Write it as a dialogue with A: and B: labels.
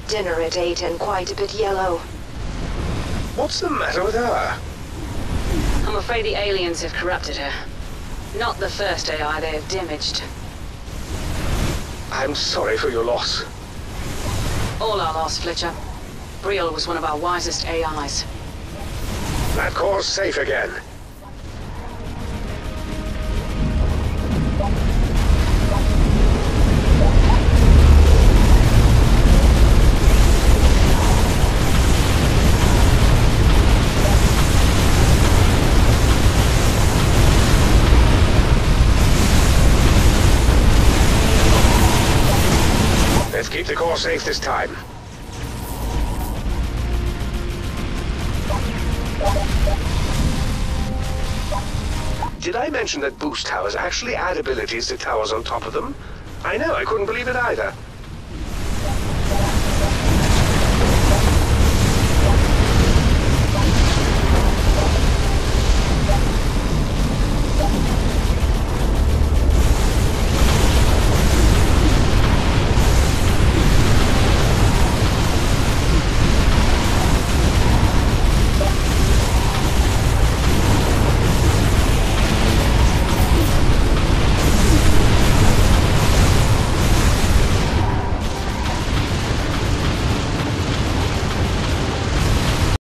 A: dinner at 8 and quite a bit yellow.
B: What's the matter with her?
C: I'm afraid the aliens have corrupted her. Not the first AI they have damaged.
B: I'm sorry for your loss.
C: All our loss, Fletcher. Brielle was one of our wisest AIs.
B: That core's safe again. Let's keep the core safe this time. Did I mention that boost towers actually add abilities to towers on top of them? I know, I couldn't believe it either.